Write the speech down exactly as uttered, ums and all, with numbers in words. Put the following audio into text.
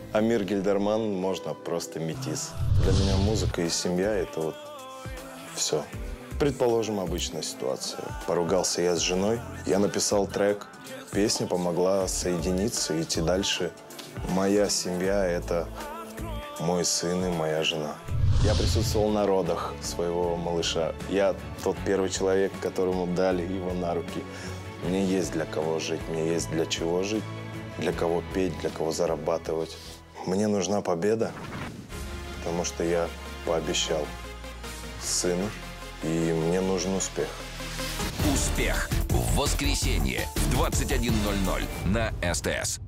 Амир Гильдерман, можно просто метис. Для меня музыка и семья – это вот все. Предположим, обычная ситуация. Поругался я с женой, я написал трек, песня помогла соединиться и идти дальше. Моя семья – это мой сын и моя жена. Я присутствовал на родах своего малыша. Я тот первый человек, которому дали его на руки. Мне есть для кого жить, мне есть для чего жить, для кого петь, для кого зарабатывать. Мне нужна победа, потому что я пообещал сыну, и мне нужен успех. Успех. В воскресенье в двадцать один ноль ноль на СТС.